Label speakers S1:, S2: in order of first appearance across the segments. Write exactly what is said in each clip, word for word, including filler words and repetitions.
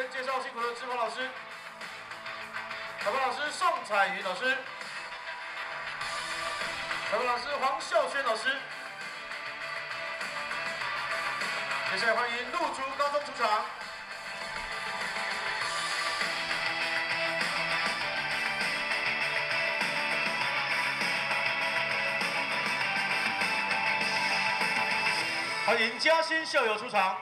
S1: 介绍辛苦的志峰老师，裁判老师宋彩云老师，裁判老师黄孝轩老师。接下来欢迎陆竹高中出场。 欢迎嘉兴校友出场。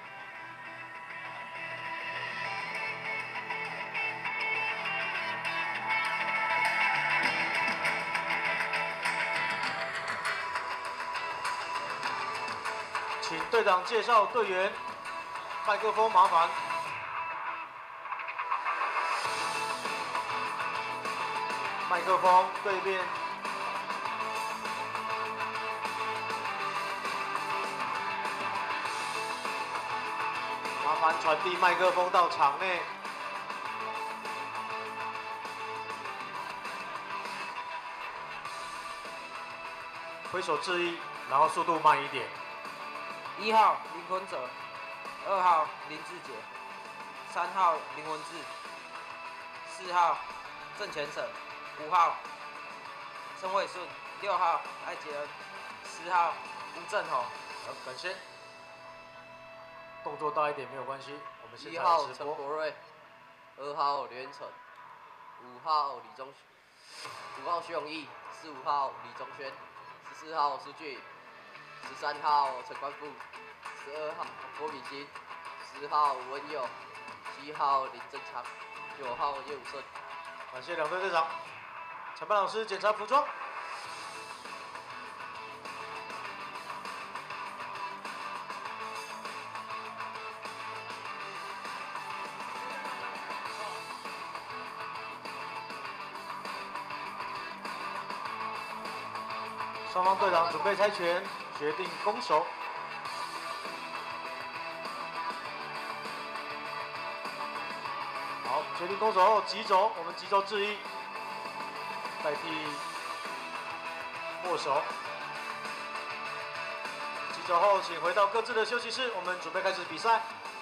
S1: 请队长介绍队员，麦克风麻烦。麦克风对面。 麻烦传递麦克风到场内。挥手致意，然后速度慢一点。
S2: 一号林坤哲，二号林志杰，三号林文志，四号郑前省，五号陈伟顺，六号艾杰恩，十号吴正宏。
S1: 好，感谢。 动作大一点没有关系，我们现在
S2: 一号
S1: 直播。
S2: 陈博瑞，二号刘元成，五号李宗，五号徐永义，十五号李宗轩，十四号苏俊，十三号陈冠富，十二号郭敏欣，十号吴文佑，七号林正昌，九号叶武胜。
S1: 感谢两队队长。裁判老师检查服装。 双方队长准备猜拳，决定攻守。好，决定攻守后急走，我们急走致意，代替握手。急走后，请回到各自的休息室，我们准备开始比赛。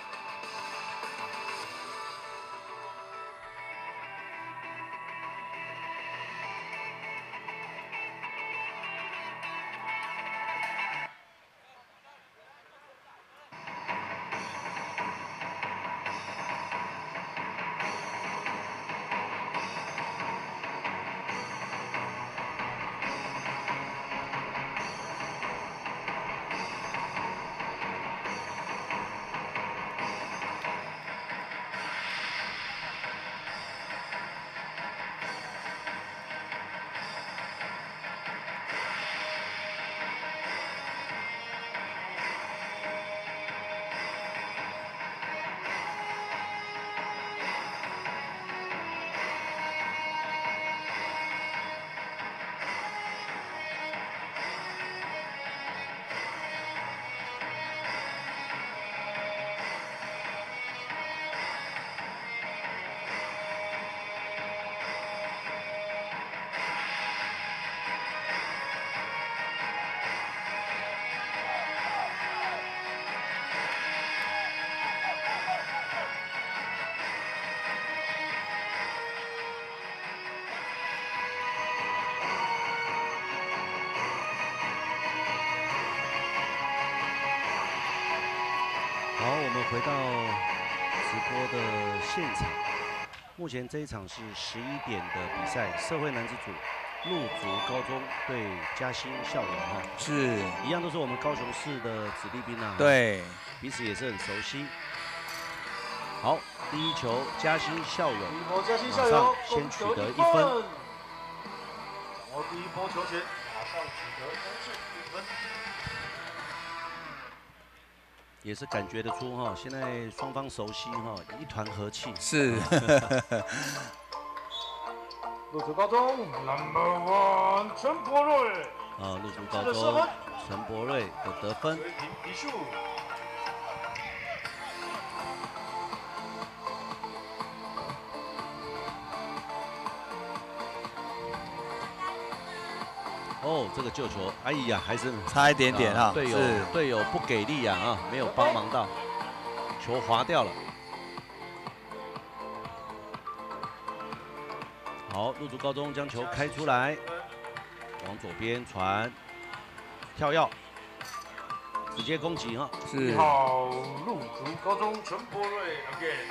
S3: 好，我们回到直播的现场。目前这一场是十一点的比赛，社会男子组陆竹高中对嘉兴校友哈，
S4: 是
S3: 一样都是我们高雄市的子弟兵啊，
S4: 对，
S3: 彼此也是很熟悉。好，第一球嘉兴校友，
S1: 嘉兴校
S3: 马
S1: 友
S3: 上先取得一分。
S1: 掌握第一波球权，马上取得优势一分。
S3: 也是感觉得出哈，现在双方熟悉哈，一团和气。
S4: 是。
S1: 陆竹高中 Number One 陈柏瑞。
S3: 啊，陆竹高中陈柏瑞有得分。
S1: 比数。
S3: 哦，这个救球，哎呀，还是
S4: 差一点点啊，
S3: 队友队友不给力啊啊，没有帮忙到，球滑掉了。 好，陆竹高中将球开出来，往左边传，跳跃，直接攻击哈。
S1: 一
S4: 是
S1: 号陆竹高中陈柏瑞 again。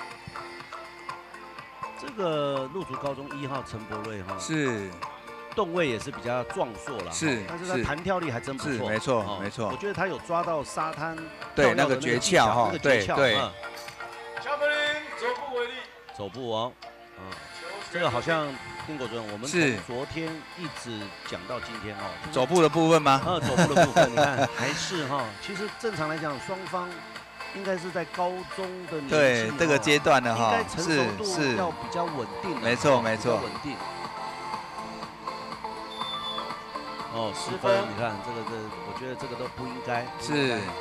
S3: 这个陆竹高中一号陈柏瑞哈，
S4: 是
S3: 动位也是比较壮硕啦，
S4: 是
S3: 但是他
S4: 是
S3: 弹跳力还真不错，
S4: 是没错
S3: 哦
S4: 没错
S3: 我觉得他有抓到沙滩
S4: 对那个
S3: 跳跃的
S4: 诀窍哈
S3: 那个
S4: 对对
S3: 诀窍嗯
S1: 加分零，走步为例。
S3: 走步哦，嗯，这个好像丁国尊，我们
S4: 是
S3: 从昨天一直讲到今天哦，就是
S4: 走步的部分吗？
S3: 呃，走步的部分，你看还是哈，其实正常来讲，双方应该是在高中的年纪
S4: 对这个阶段的
S3: 应
S4: 哈
S3: 该，成熟
S4: 是
S3: 度
S4: 是
S3: 要比较稳定的，
S4: 没错
S3: 哦
S4: 没错
S3: 比较稳定。哦，十
S1: 十
S3: 分
S1: 分，
S3: 你看这个这，我觉得这个都不应该。不应
S4: 是
S3: 该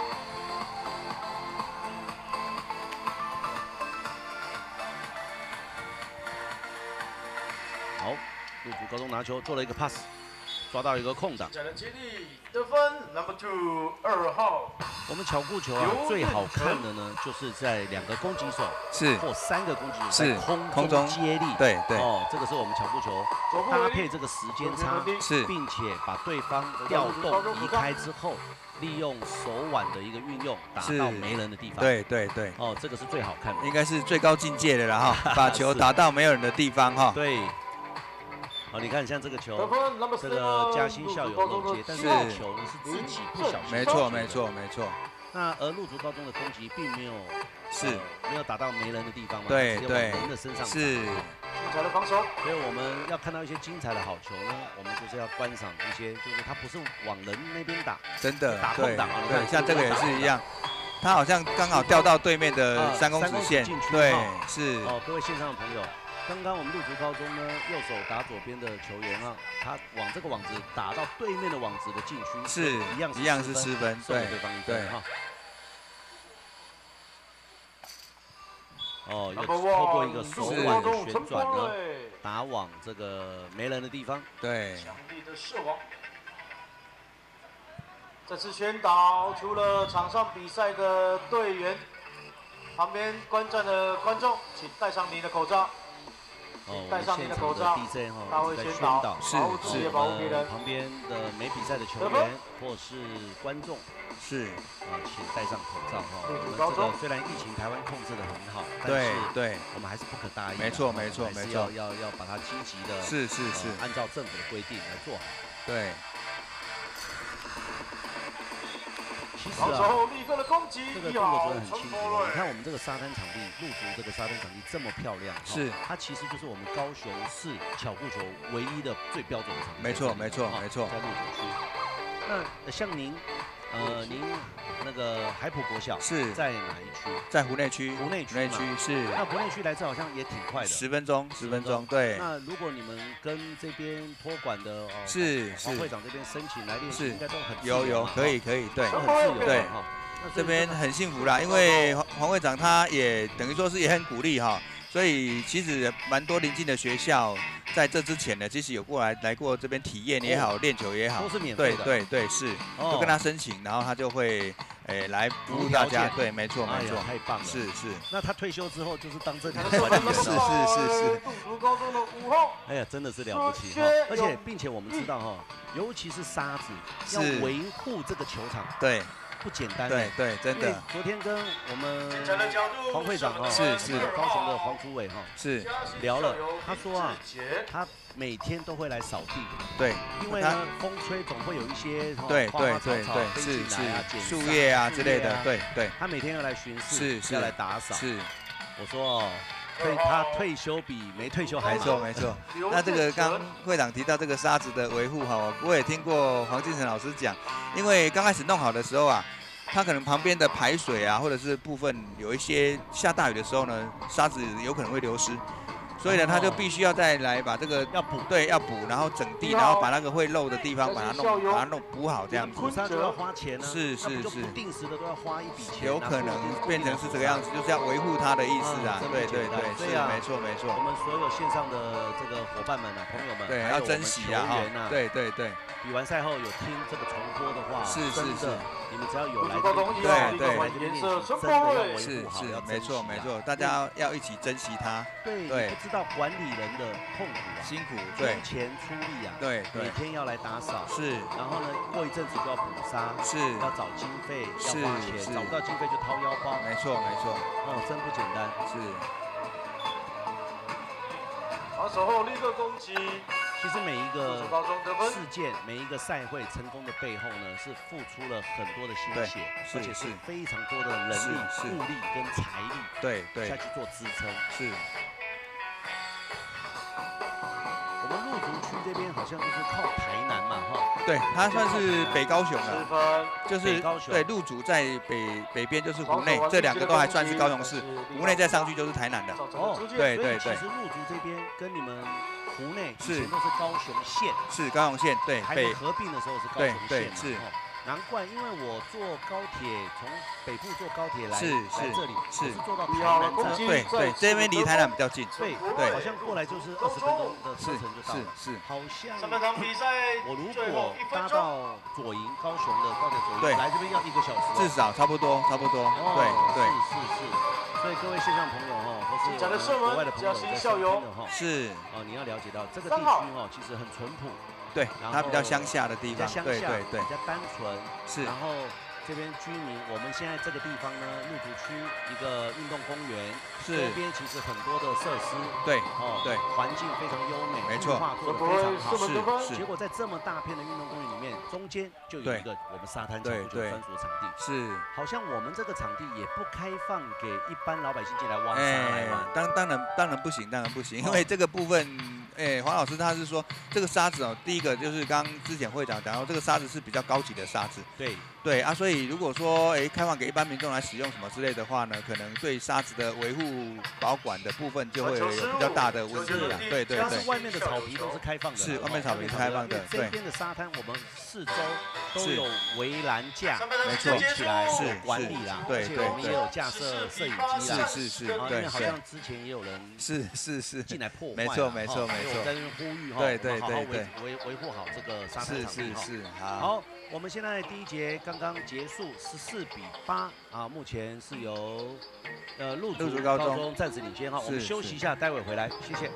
S3: 好，陆竹高中拿球做了一个 pass， 抓到一个空档。
S1: 进的接力得分 number two 二号。
S3: 我们巧固球啊，最好看的呢，就是在两个攻击手
S4: 是
S3: 或三个攻击手
S4: 是
S3: 在空
S4: 空中
S3: 中接力。
S4: 对对
S3: 哦，这个是我们巧固球搭
S1: 走步为例。
S3: 配这个时间差，
S4: 是
S3: 并且把对方调动移开之后，利用手腕的一个运用，打
S4: 是
S3: 到没人的地方。，
S4: 对对对，
S3: 哦，这个是最好看的。
S4: 应该是最高境界的了哈，把球打到没有人的地方哈。
S3: 对。哦，你看像这个
S1: 得
S3: 球，
S1: 分 number
S3: 这
S1: seven
S3: 个嘉兴校友漏接，但是这个
S4: 是
S3: 球呢是自己不小心。
S4: 没错没错。没错，
S3: 那而陆竹高中的攻击并没有
S4: 是
S3: 呃没有打到没人的地方嘛，
S4: 对
S3: 直接往
S4: 对
S3: 人的身上打
S4: 是
S1: 精彩的防守。
S3: 所以我们要看到一些精彩的好球呢，我们就是要观赏一些，就是他不是往人那边打，
S4: 真的
S3: 打空
S4: 对
S3: 档啊你看
S4: 对，像这个也是一样，他好像刚好掉到对面的
S3: 啊
S4: 三公
S3: 三公
S4: 尺线
S3: 尺禁区，
S4: 对
S3: 哈
S4: 是
S3: 哦，各位线上的朋友，刚刚我们陆竹高中呢，右手打左边的球员啊，他往这个网子打到对面的网子的禁区，
S4: 是
S3: 一样
S4: 一样是失分，对
S3: 送给对方一分
S4: 对
S3: 哈。哦，又
S1: number
S3: 透过
S1: one
S3: 一个手
S1: 陆竹
S3: 腕的
S1: 高中陈
S3: 旋转呢，
S1: 柏瑞。
S3: 打往这个没人的地方。
S4: 对
S1: 强力的射网。这次宣导，除了场上比赛的队员，旁边观战的观众，请戴上您的口罩。
S3: 哦，我
S1: 戴上
S3: 们现场的
S1: 你的口罩
S3: D J
S1: 他
S3: 哈一直在
S1: 会宣导
S3: 宣导，
S4: 是
S1: 保护自己，也
S3: 我
S1: 保护别人
S3: 们。旁边的没比赛的球
S1: 得分
S3: 员或是观众
S4: 是，
S3: 啊，请戴上口罩哈。
S1: 陆
S3: 我们
S1: 竹高中
S3: 这个虽然疫情台湾控制的很好，但
S4: 对
S3: 是
S4: 对
S3: 我们还是不可大意的。
S4: 没错
S3: 哈
S4: 没错
S3: 还是
S4: 没错
S3: 要要要把它积极的，
S4: 是是是
S3: 呃，按照政府的规定来做好。
S4: 对
S3: 其实
S1: 防
S3: 啊，
S1: 守立刻的攻击，
S3: 这个
S1: 一号
S3: 动作真的很
S1: 陈
S3: 清楚哦。
S1: 柏瑞
S3: 你。看我们这个沙滩场地，陆竹这个沙滩场地这么漂亮，哈
S4: 是
S3: 它其实就是我们高雄市巧固球唯一的最标准的场地。
S4: 没错
S3: 在这里
S4: 没错
S3: 哈
S4: 没错
S3: 在陆竹区。那呃像您，呃，您那个海普国小
S4: 是
S3: 在哪一区？
S4: 在湖内区，
S3: 湖内区
S4: 湖内
S3: 嘛
S4: 区是
S3: 那国内区来这好像也挺快的。
S4: 十分钟十分钟，
S3: 钟
S4: 对
S3: 那如果你们跟这边托管的哦，
S4: 是是
S3: 黄会长这边申请来练习，
S4: 是
S3: 应该都很自
S4: 有有
S3: 由嘛
S4: 可以可以对
S3: 都很自由的
S4: 对
S3: 哈。那所
S4: 这边
S3: 以个
S4: 很幸福啦，因为黄黄会长他也等于说是也很鼓励哈，所以其实蛮多邻近的学校在这之前呢，其实有过来来过这边体验也好，练球也好
S3: 都，是免费
S4: 对
S3: 的。
S4: 对对是，
S3: 哦
S4: 就跟他申请，然后他就会诶来服务大家，
S3: 无条件
S4: 对，没错
S3: 哎呀
S4: 没错，
S3: 太棒了。
S4: 是是
S3: 那他退休之后就是当这里
S1: 看
S3: 的
S1: 得
S3: 管理员
S1: 是是
S3: 了。
S4: 是是是
S1: 陆竹高中的五号。
S3: 哎呀，真的是了不起哈！而且并且我们知道哈，尤其是沙子，要
S4: 是
S3: 维护这个球场
S4: 对
S3: 不简单。
S4: 对。对，真
S3: 因为
S4: 的
S3: 昨天跟我们
S1: 精彩的角度，
S3: 黄会长哈，
S4: 是是
S3: 我们高雄的黄主委哈，
S4: 是，
S3: 聊了他说啊
S1: 林志杰
S3: 他每天都会来扫地，
S4: 对
S3: 因为呢风吹总会有一些哦
S4: 对
S3: 花花草
S4: 对对
S3: 草飞
S4: 对是
S3: 进来啊，剪
S4: 是，树
S3: 上
S4: 叶啊
S3: 树
S4: 之类的
S3: 叶啊，
S4: 对对
S3: 他每天要来巡视，
S4: 是是
S3: 要来打扫。
S4: 是，
S3: 我说哦，退他退休比没退休还
S4: 没
S3: 早。
S4: 错没错。那这个刚会长提到这个沙子的维护哈，我我也听过黄进成老师讲，因为刚开始弄好的时候啊，它可能旁边的排水啊，或者是部分有一些下大雨的时候呢，沙子有可能会流失，所以呢，他就必须要再来把这个
S3: 要补
S4: 对要补，然后整地，然后把那个会漏的地方把它弄把它弄补好这样子，
S3: 补沙就要花钱啊，
S4: 是是
S3: 那不就是不定时的都要花一笔钱啊，
S4: 有可能变成是这个样子，就是要维护它的意思啊
S3: 嗯，
S4: 对对
S3: 这么简单
S4: 对，
S3: 对啊
S4: 是没错没
S3: 我
S4: 错，
S3: 们所有线上的这个伙伴们啊、朋友们，
S4: 对，
S3: 还有我们
S4: 要珍惜啊
S3: 球员啊
S4: 哈，，对对对，
S3: 比完赛后有听这个重播的话，
S4: 是是是
S3: 真的你们只要有来
S1: 陆族高中一
S4: 对对
S3: 来这边练习，真的要维
S4: 是
S3: 护好，
S4: 是
S3: 要，
S4: 没错没
S3: 珍惜啊。
S4: 错，大家要一起珍惜它。
S3: 对，
S4: 对
S3: 你不知道管理人的痛苦啊，
S4: 辛苦，对
S3: 出钱出力啊，
S4: 对对
S3: 每天要来打扫，
S4: 是
S3: 然后呢，过一阵子就要补沙，
S4: 是，
S3: 要找经费，要
S4: 是
S3: 花钱，
S4: 是
S3: 找不到经费就掏腰包，
S4: 没错没错，
S3: 哦，真不简单。
S4: 是。
S1: 防守后立刻攻击，
S3: 其实每一
S1: 陆
S3: 个
S1: 族高中得分。
S3: 事件，每一个赛会成功的背后呢，是付出了很多的心
S4: 对
S3: 血，
S4: 是
S3: 而且是
S4: 是
S3: 非常多的人力、
S4: 是是
S3: 物力跟财力
S4: 对对
S3: 下去做支撑。
S4: 是，
S3: 我们陆族区这边好像就是靠台南嘛，哈，
S4: 对，它算是北高雄
S1: 十
S4: 了，
S1: 分，
S4: 就是
S3: 北高雄
S4: 对陆族在北北边就是湖内，这两个都还算是高雄市，湖内再上去就是台南的。
S3: 哦，
S4: 对对对
S3: 所以其实陆族这边跟你们湖内以
S4: 是
S3: 前都是高雄县，
S4: 是高雄县，对
S3: 还没
S4: 北
S3: 合并的时候是高
S4: 对
S3: 雄县嘛，
S4: 对是
S3: 哦难怪，因为我坐高铁从北部坐高铁来
S4: 是
S3: 来
S4: 是
S3: 这里，
S4: 是
S3: 我是坐到台
S1: 一号
S3: 南站，
S1: 攻击
S4: 对对，这边离台南比较近，
S3: 对
S4: 对
S3: 好像过来就是二十分钟的车
S4: 是
S3: 程就到了，
S4: 是是，
S3: 好像
S1: 上半场比赛
S3: 我如
S1: 最
S3: 果
S1: 后一分钟，
S3: 搭到左营高雄的高铁左
S4: 对
S3: 营来这边要一个小时哦，
S4: 至少差不多差不多，
S3: 哦
S4: 对对
S3: 是是是，所以各位线上朋友哈，或是
S1: 进展的射门
S3: 我们国外的朋友
S1: 加薪
S3: 在
S1: 校友
S3: 收听的哈，
S4: 是，
S3: 哦，你要了解到这个地区
S1: 三号
S3: 哈，其实很淳朴，
S4: 对，
S3: 然
S4: 它比较
S3: 后
S4: 乡下的地方，
S3: 比较乡下，
S4: 对对对
S3: 比，较单纯，
S4: 是
S3: 然后这边居民，我们现在这个地方呢，陆族区一个运动公园，周
S4: 是，
S3: 边其实很多的设施，
S4: 对
S3: 哦，
S4: 对，
S3: 环境非常优美，
S4: 没错
S3: 绿化做
S1: 会不会
S3: 得非常好
S1: 射。门得分？
S4: 是
S3: 结果在这么大片的运动公园里面，中间就有
S4: 对
S3: 一个我们沙滩场，
S4: 对对
S3: 就是专属场地。
S4: 是，
S3: 好像我们这个场地也不开放给一般老百姓进来挖沙来玩。
S4: 当当然当然不行，当然不行，因为这个部分，哎，黄老师他是说这个沙子哦，第一个就是刚刚之前会长讲到，这个沙子是比较高级的沙子，
S3: 对，
S4: 对啊，所以如果说哎开放给一般民众来使用什么之类的话呢，可能对沙子的维护保管的部分就会有比较大的问题啊，对对对
S3: 但是，外面的草皮都是开放的啦，
S4: 是外面草皮是开放的
S3: 因为这
S4: 对
S3: 边的沙滩我们四周都
S4: 是
S3: 有围栏架
S1: 上半场
S4: 没错
S3: 围起来
S4: 是
S3: 有管理啦，
S4: 是对
S3: 而且我们
S4: 对
S3: 也有架设摄影机啦，
S4: 是是是，
S3: 啊，因
S4: 对对，
S3: 为好像之前也有人
S4: 是是是，
S3: 进来破坏啦，
S4: 没错没错
S3: 哈
S4: 没错
S3: 所以我在这边呼吁哈，
S4: 对对
S3: 我们好好
S4: 对
S3: 维维维护好这个沙滩
S4: 是
S3: 场地哈。
S4: 是是，好，
S3: 好，我们现在第一节刚刚结束，十四比八啊，目前是由呃陆
S4: 陆
S3: 族
S4: 族高中
S3: 高中暂时领先哈，我们
S4: 是是
S3: 休息一下，待会回来，谢谢。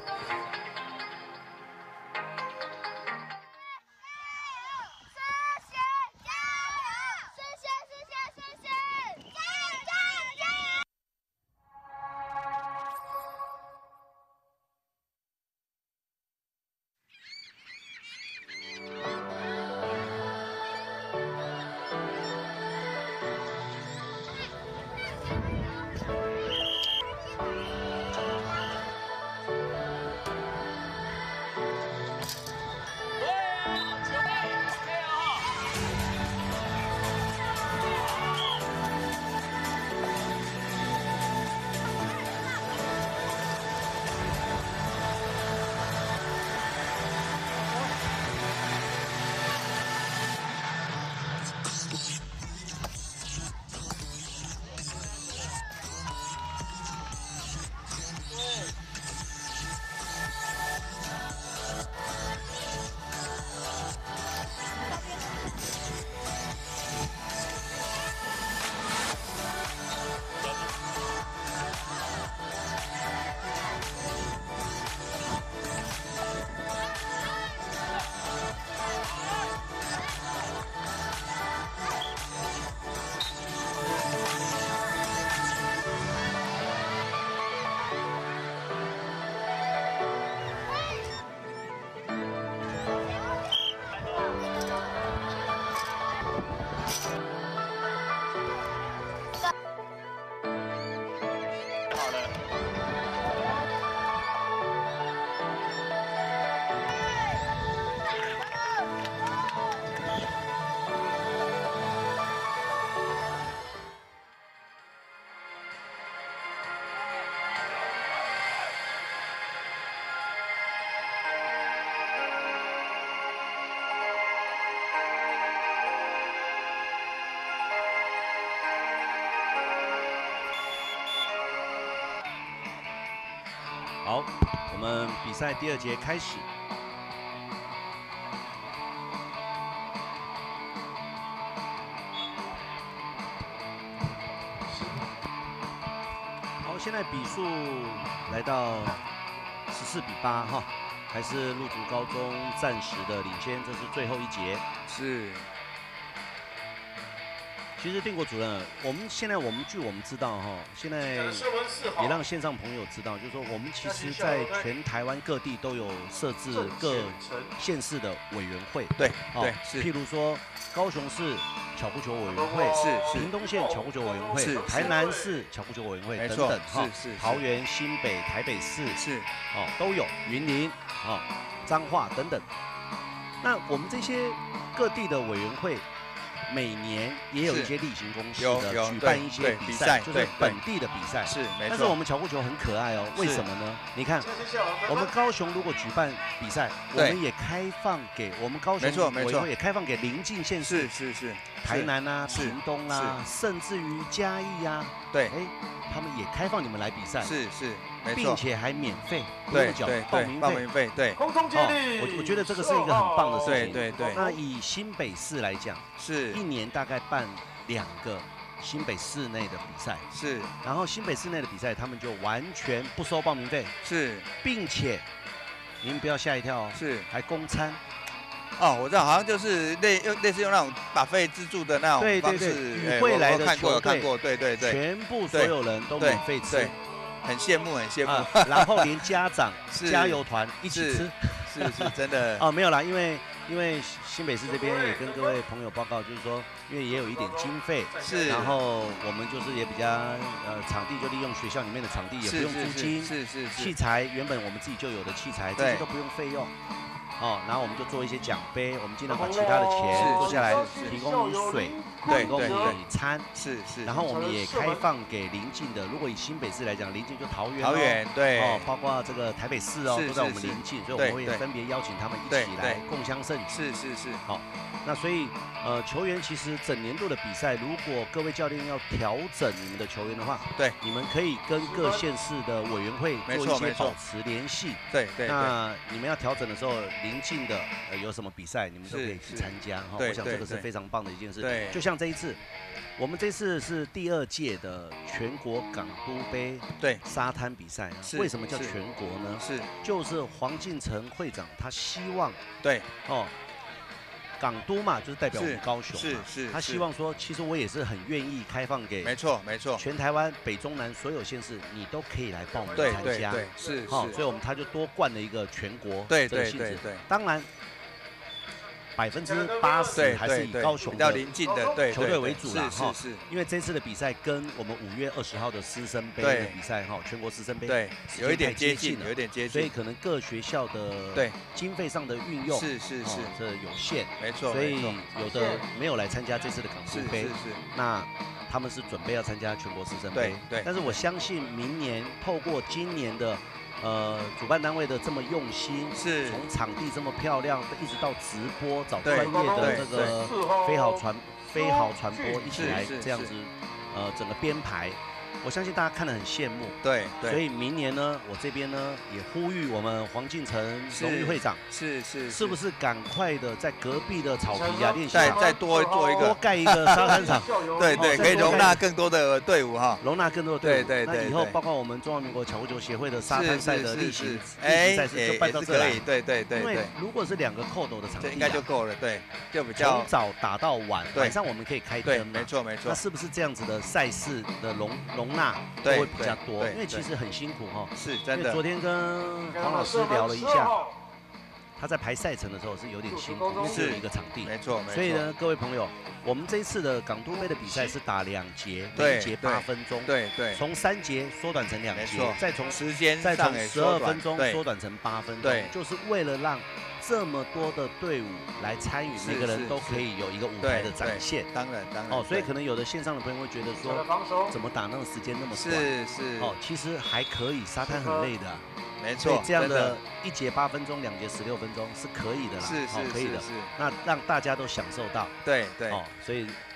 S3: 好，我们比赛第二节开始。 现在比数来到十四比八哈，还是陆竹高中暂时的领先，这是最后一节。
S4: 是。
S3: 其实定国主任，我们现在我们据我们知道哈，现在也让线上朋友知道，就是说我们其实在全台湾各地都有设置各县市的委员会。
S4: 对对，是。
S3: 譬如说高雄市巧固球委员会，
S4: 是是。
S3: 屏东县巧固球委员会，
S4: 是。
S3: 台南市巧固球委员会等等哈，
S4: 是是。
S3: 桃园、新北、台北市
S4: 是
S3: 哦都有，云林哦、彰化等等。那我们这些各地的委员会。每年也有一些例行公事的举办一些比赛，就是本地的比赛。
S4: 是，没错。
S3: 但是我们巧固球很可爱哦，为什么呢？你看，我们高雄如果举办比赛，我们也开放给我们高雄委员会也开放给邻近县市，
S4: 是是是，
S3: 台南啊、屏东啊，甚至于嘉义啊，
S4: 对，
S3: 哎，他们也开放你们来比赛，
S4: 是是。
S3: 并且还免费，不用缴报名费。
S4: 报名费对。
S1: 空中接力，
S3: 我我觉得这个是一个很棒的事情。
S4: 对对对。
S3: 那以新北市来讲，
S4: 是
S3: 一年大概办两个新北市内的比赛。
S4: 是。
S3: 然后新北市内的比赛，他们就完全不收报名费。
S4: 是。
S3: 并且，您不要吓一跳哦。
S4: 是。
S3: 还供餐。
S4: 哦，我知道，好像就是类类似用那种把费自助的那种方式。
S3: 与会来的球队，
S4: 看过，对对对。
S3: 全部所有人都免费吃。
S4: 很羡慕，很羡慕、啊，
S3: 然后连家长、加油团一起吃，
S4: 是 是, 是真的
S3: 哦，没有啦，因为因为新北市这边也跟各位朋友报告，就是说，因为也有一点经费，
S4: 是，
S3: 然后我们就是也比较呃，场地就利用学校里面的场地，也不用租金，
S4: 是 是, 是, 是，
S3: 器材原本我们自己就有的器材，这些都不用费用。哦，然后我们就做一些奖杯，我们尽量把其他的钱做下来，提供你水，提供你餐，
S4: 是是。
S3: 然后我们也开放给邻近的，如果以新北市来讲，邻近就桃园，
S4: 桃园对，
S3: 哦，包括这个台北市哦，都在我们邻近，所以我们会分别邀请他们一起来共襄盛举。
S4: 是是是。
S3: 好，那所以呃，球员其实整年度的比赛，如果各位教练要调整你们的球员的话，
S4: 对，
S3: 你们可以跟各县市的委员会做一些保持联系。
S4: 对对。
S3: 那你们要调整的时候，邻近的呃有什么比赛，你们都可以去参加哈。我想这个是非常棒的一件事。
S4: 对。
S3: 就像这一次，我们这次是第二届的全国港都杯
S4: 对
S3: 沙滩比赛。为什么叫全国呢？
S4: 是，
S3: 就是黄进成会长他希望
S4: 对
S3: 哦。港都嘛，就是代表我们高雄嘛，
S4: 是是。
S3: 他希望说，其实我也是很愿意开放给，
S4: 没错没错，
S3: 全台湾北中南所有县市，你都可以来报名参加，
S4: 对对是，
S3: 好，所以我们他就多灌了一个全国
S4: 对
S3: 这个性质。
S4: 对对，
S3: 当然百分之八十还是以高雄
S4: 比较邻近的对
S3: 球队为主啦，
S4: 哈，是是。
S3: 因为这次的比赛跟我们五月二十号的师生杯的比赛哈，全国师生杯
S4: 对有一点接近，有一点接近，
S3: 所以可能各学校的
S4: 对
S3: 经费上的运用
S4: 是是是
S3: 这有限，
S4: 没错，
S3: 所以有的没有来参加这次的港都杯，
S4: 是是。
S3: 那他们是准备要参加全国师生杯，
S4: 对。
S3: 但是我相信明年透过今年的。呃，主办单位的这么用心，
S4: 是
S3: 从场地这么漂亮，一直到直播，找专业的这个飞豪传飞豪传播一起来这样子，呃，整个编排，我相信大家看得很羡慕。
S4: 对，
S3: 所以明年呢，我这边呢也呼吁我们黄进成荣誉会长，
S4: 是是，
S3: 是不是赶快的在隔壁的草皮啊练习，
S4: 再再多做一个，
S3: 多盖一个沙滩场，
S4: 对对，可以容纳更多的队伍哈，
S3: 容纳更多的队伍。
S4: 对对对，
S3: 那以后包括我们中华民国巧固球协会的沙滩赛的例行例行赛事就办到这
S4: 里，对对对，
S3: 因为如果是两个扣斗的场地，
S4: 应该就够了，对，就比较
S3: 从早打到晚，晚上我们可以开灯嘛，
S4: 没错没错。
S3: 那是不是这样子的赛事的容容纳都会比较多？因为其实很辛苦哈，
S4: 是真的。
S3: 因为昨天跟黄老师聊了一下，他在排赛程的时候是有点辛苦，因为只有一个场地，
S4: 没错没错。
S3: 所以呢，各位朋友，我们这一次的港都杯的比赛是打两节，每节八分钟，
S4: 对对，
S3: 从三节缩短成两节，再从
S4: 时间
S3: 再从十二分钟缩短成八分钟，
S4: 对，
S3: 就是为了让这么多的队伍来参与，每个人都可以有一个舞台的展现。
S4: 当然当然。
S3: 哦，所以可能有的线上的朋友会觉得说，怎么打那个时间那么短？
S4: 是是。
S3: 哦，其实还可以，沙滩很累的。
S4: 没错，
S3: 这样的一节八分钟，两节十六分钟是可以的啦，
S4: 是是
S3: 可以的，
S4: 是。
S3: 那让大家都享受到，
S4: 对对。
S3: 哦，所以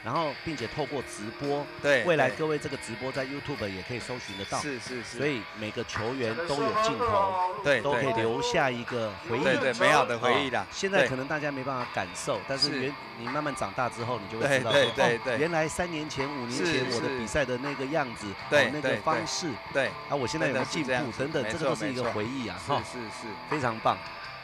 S3: 然后并且透过直播，
S4: 对，
S3: 未来各位这个直播在 YouTube 也可以搜寻得到，
S4: 是是是，
S3: 所以每个球员都有镜头，
S4: 对，
S3: 都可以留下一个回忆，
S4: 对对，美好的回忆啦。
S3: 现在可能大家没办法感受，但是原你慢慢长大之后，你就会知道，
S4: 对对对，
S3: 原来三年前、五年前我的比赛的那个样子，
S4: 对
S3: 那个方式，
S4: 对，
S3: 啊，我现在有没有进步等等，这个都是一个回忆啊，
S4: 是是是，
S3: 非常棒。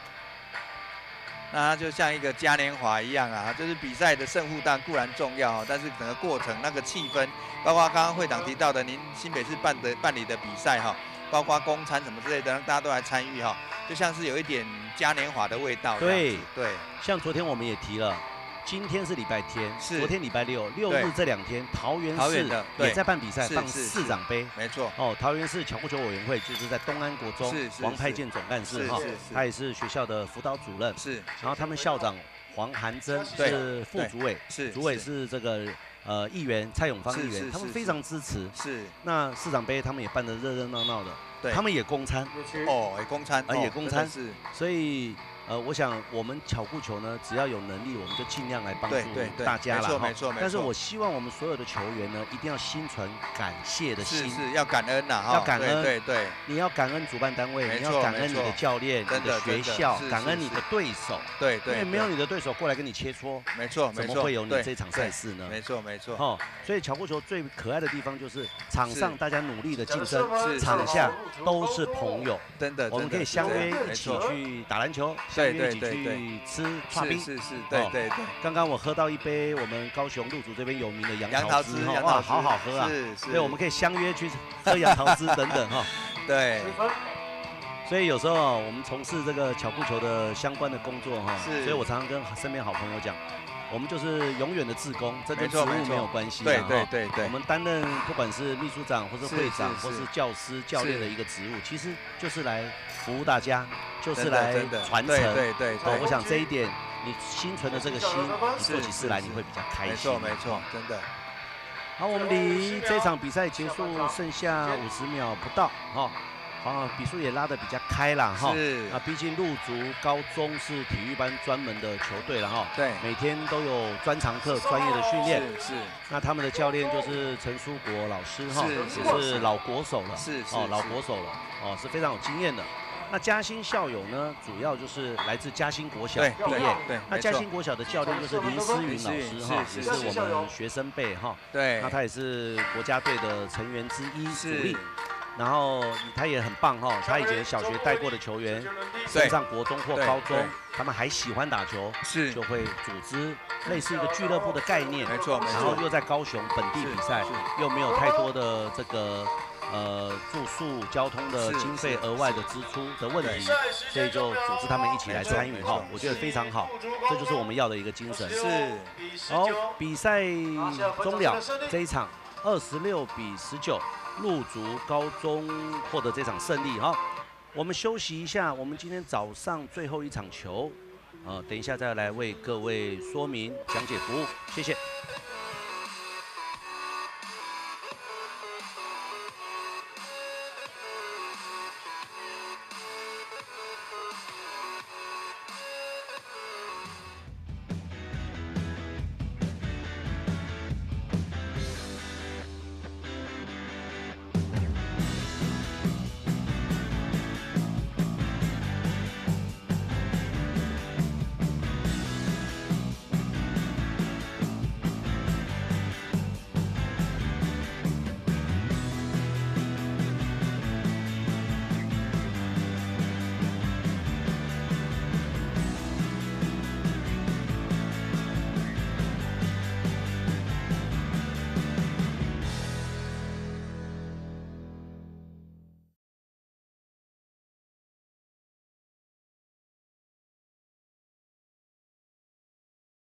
S4: 那它就像一个嘉年华一样啊，就是比赛的胜负当固然重要，但是整个过程那个气氛，包括刚刚会长提到的，您新北市办的办理的比赛哈，包括公餐什么之类的，让大家都来参与哈，就像是有一点嘉年华的味道。
S3: 对
S4: 对，
S3: 像昨天我们也提了。今天是礼拜天，昨天礼拜六，六日这两天，桃园市也在办比赛，办市长杯，
S4: 没错。
S3: 哦，桃园市巧固球委员会就是在东安国中，王派健总干事哈，他也是学校的辅导主任，
S4: 是。
S3: 然后他们校长黄涵珍是副主委，
S4: 是
S3: 主委是这个呃议员蔡永芳议员，他们非常支持。
S4: 是。
S3: 那市长杯他们也办得热热闹闹的，
S4: 对，
S3: 他们也供餐，
S4: 哦，也供餐，
S3: 啊也供餐，是，所以。呃，我想我们巧固球呢，只要有能力，我们就尽量来帮助大家啦。
S4: 没错没错没错。
S3: 但是我希望我们所有的球员呢，一定要心存感谢的心，
S4: 是是要感恩呐，
S3: 要感恩。
S4: 对对。
S3: 你要感恩主办单位，你要感恩你的教练、你的学校，感恩你的对手。
S4: 对对。
S3: 因为没有你的对手过来跟你切磋，
S4: 没错没错，
S3: 怎么会有你这场赛事呢？
S4: 没错没错。
S3: 哦，所以巧固球最可爱的地方就是场上大家努力的竞争，场下都是朋友，
S4: 真的，
S3: 我们可以相约一起去打篮球，相约一起去。吃刨冰
S4: 是是是，对对对。
S3: 刚刚我喝到一杯我们高雄鹿竹这边有名的杨桃汁哈，哇，好好喝啊！
S4: 是是。
S3: 对，我们可以相约去喝杨桃汁等等哈。
S4: 对。
S3: 所以有时候我们从事这个巧固球的相关的工作哈，所以我常常跟身边好朋友讲，我们就是永远的志工，这跟职务没有关系。
S4: 对对对对。
S3: 我们担任不管是秘书长或是会长或是教师教练的一个职务，其实就是来服务大家。就是来传承，
S4: 对对对。
S3: 我想这一点，你心存的这个心，你做起事来你会比较开心。
S4: 没错没错，真的。
S3: 好，我们离这场比赛结束剩下五十秒不到，哈，啊，比数也拉得比较开了，哈。
S4: 是。
S3: 啊，毕竟陆竹高中是体育班专门的球队了，哈。
S4: 对。
S3: 每天都有专长课、专业的训练。
S4: 是是。
S3: 那他们的教练就是陈书国老师，哈，也是老国手了，
S4: 是是。
S3: 哦，老国手了，哦，是非常有经验的。那嘉兴校友呢，主要就是来自嘉兴国小毕业。
S4: 对，
S3: 那嘉兴国小的教练就是林思云老师哈，也是我们学生辈哈。
S4: 对。
S3: 那他也是国家队的成员之一主力。然后他也很棒哈，他以前小学带过的球员，升上国中或高中，他们还喜欢打球，
S4: 是
S3: 就会组织类似一个俱乐部的概念。
S4: 没错没错。
S3: 然后又在高雄本地比赛，又没有太多的这个。呃，住宿、交通的经费额外的支出的问题，所以就组织他们一起来参与哈，我觉得非常好，这就是我们要的一个精神。
S4: 是。
S3: 好，比赛终了，这一场二十六比十九，陆竹高中获得这场胜利哈。我们休息一下，我们今天早上最后一场球，呃，等一下再来为各位说明讲解服务，谢谢。